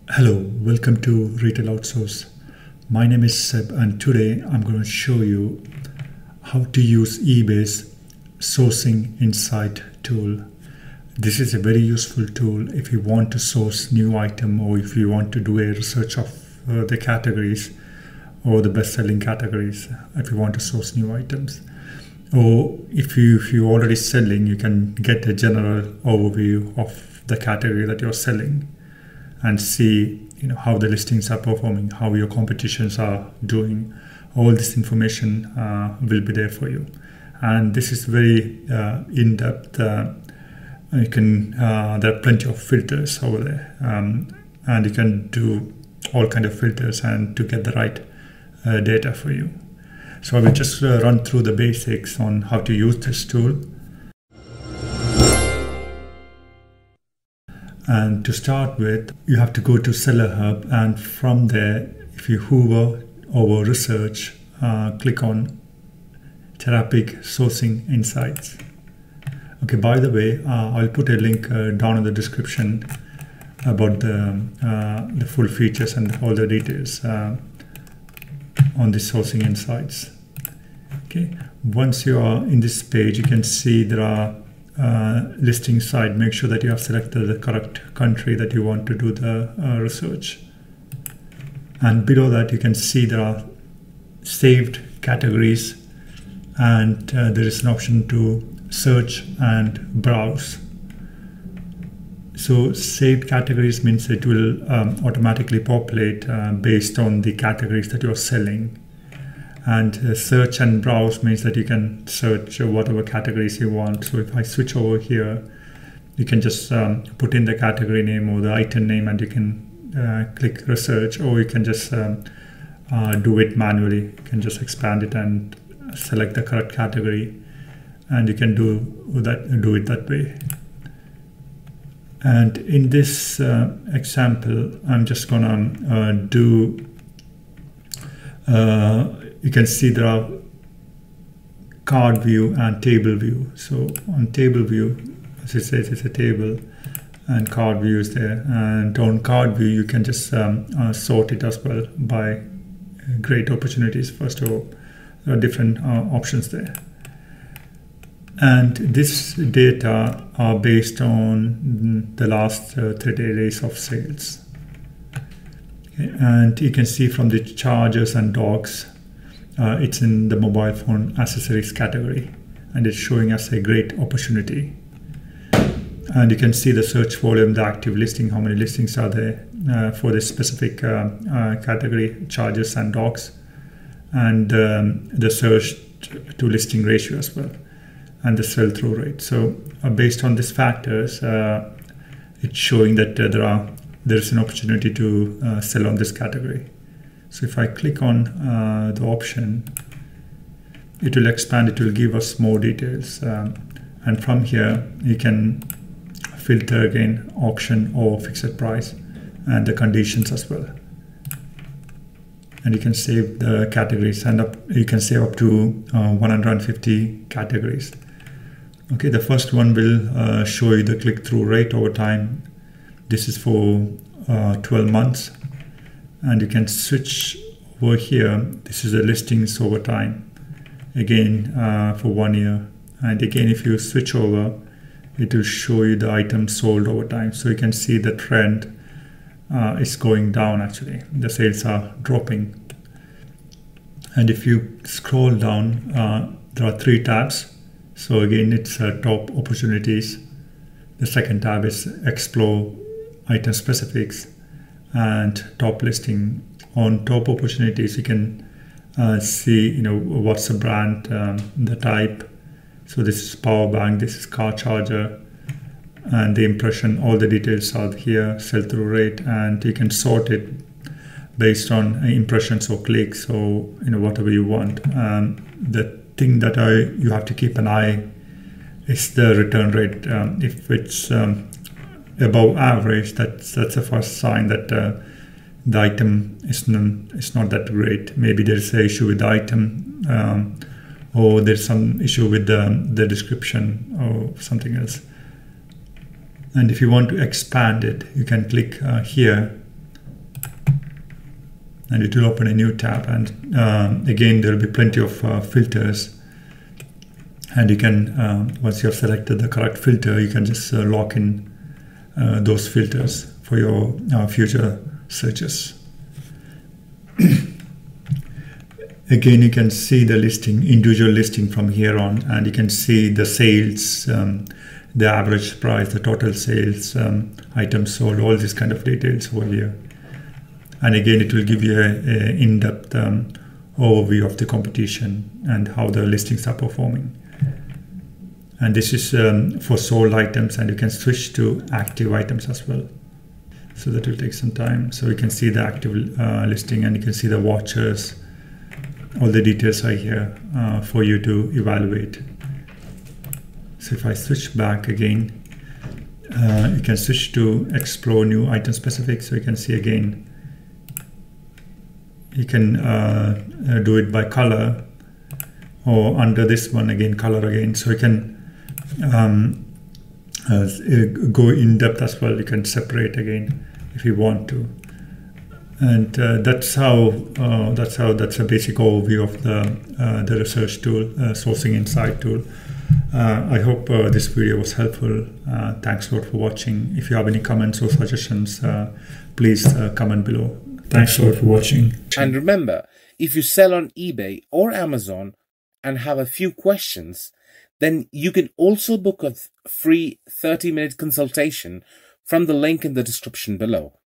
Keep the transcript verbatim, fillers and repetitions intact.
Hello, welcome to Retail-Outsource. My name is Seb and today I'm going to show you how to use eBay's Sourcing Insight Tool. This is a very useful tool if you want to source new item or if you want to do a research of uh, the categories or the best-selling categories, if you want to source new items. Or if, you, if you're already selling, you can get a general overview of the category that you're selling and see you know, how the listings are performing, how your competitions are doing. All this information uh, will be there for you. And this is very uh, in-depth. Uh, you can, uh, there are plenty of filters over there. Um, and you can do all kind of filters and to get the right uh, data for you. So I will just uh, run through the basics on how to use this tool. And to start with, you have to go to Seller Hub, and from there, if you hover over Research, uh, click on Terapeak Sourcing Insights. Okay, by the way, uh, I'll put a link uh, down in the description about the, uh, the full features and all the details uh, on the Sourcing Insights. Okay, once you are in this page, you can see there are Uh, listing side. Make sure that you have selected the correct country that you want to do the uh, research. And below that you can see there are saved categories, and uh, there is an option to search and browse. So saved categories means it will um, automatically populate uh, based on the categories that you're selling. And uh, search and browse means that you can search whatever categories you want. So if I switch over here, you can just um, put in the category name or the item name, and you can uh, click research, or you can just um, uh, do it manually. You can just expand it and select the correct category, and you can do that, do it that way. And in this uh, example, I'm just gonna uh, do uh, you can see there are card view and table view. So on table view, as it says, it's a table, and card view is there. And on card view, you can just um, uh, sort it as well by great opportunities. First of all, there are different uh, options there. And this data are based on the last uh, thirty days of sales. Okay. And you can see from the chargers and dogs, Uh, it's in the mobile phone accessories category, and it's showing us a great opportunity. And you can see the search volume, the active listing, how many listings are there uh, for this specific uh, uh, category, chargers and dogs, and um, the search to listing ratio as well, and the sell-through rate. So uh, based on these factors, uh, it's showing that uh, there are there is an opportunity to uh, sell on this category. So if I click on uh, the option, it will expand, it will give us more details. Um, and from here, you can filter again auction or fixed price and the conditions as well. And you can save the categories, and up, you can save up to uh, one hundred fifty categories. Okay, the first one will uh, show you the click-through rate over time. This is for uh, twelve months. And you can switch over here. This is the listings over time, again uh, for one year. And again, if you switch over, it will show you the items sold over time. So you can see the trend uh, is going down actually. The sales are dropping. And if you scroll down, uh, there are three tabs. So again, it's uh, top opportunities. The second tab is explore item specifics, and top listing. On top opportunities, you can uh, see you know what's the brand, um, the type. So this is power bank, this is car charger, and the impression. All the details are here, sell-through rate, and you can sort it based on impressions or clicks or you know whatever you want. Um, the thing that I you have to keep an eye is the return rate. Um, if it's um, above average, that's that's the first sign that uh, the item is non, is not that great. Maybe there's an issue with the item, um, or there's some issue with the, the description or something else. And if you want to expand it, you can click uh, here and it will open a new tab. And um, again, there will be plenty of uh, filters. And you can, um, once you have selected the correct filter, you can just uh, lock in uh, those filters for your uh, future searches. Again, you can see the listing, individual listing from here on, and you can see the sales, um, the average price, the total sales, um, items sold, all these kind of details over here. And again, it will give you a, a in-depth um, overview of the competition and how the listings are performing. And this is um, for sold items, and you can switch to active items as well. So that will take some time. So you can see the active uh, listing, and you can see the watchers. All the details are here uh, for you to evaluate. So if I switch back again, uh, you can switch to explore new item specific. So you can see again, you can uh, uh, do it by color, or under this one again, color again. So you can um, uh, go in depth as well. You can separate again if you want to. And uh, that's how uh, that's how that's a basic overview of the uh, the research tool, uh, sourcing insight tool. Uh, I hope uh, this video was helpful. Uh, thanks a lot for watching. If you have any comments or suggestions, uh, please uh, comment below. Thanks a lot for watching. And remember, if you sell on eBay or Amazon and have a few questions, then you can also book a free thirty minute consultation from the link in the description below.